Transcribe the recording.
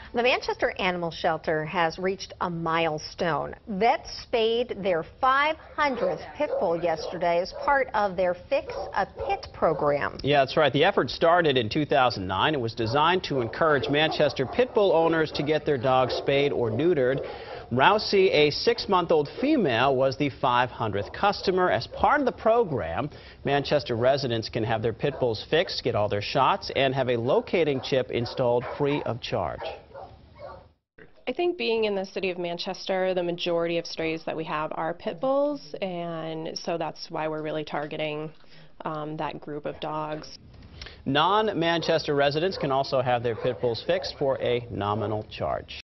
The Manchester Animal Shelter has reached a milestone. Vets spayed their 500th pit bull yesterday as part of their Fix a Pit program. Yeah, that's right. The effort started in 2009. It was designed to encourage Manchester pit bull owners to get their dogs spayed or neutered. Rousey, a 6-month-old female, was the 500th customer. As part of the program, Manchester residents can have their pit bulls fixed, get all their shots, and have a locating chip installed free of charge. I think being in the city of Manchester, the majority of strays that we have are pit bulls, and so that's why we're really targeting that group of dogs. Non-Manchester residents can also have their pit bulls fixed for a nominal charge.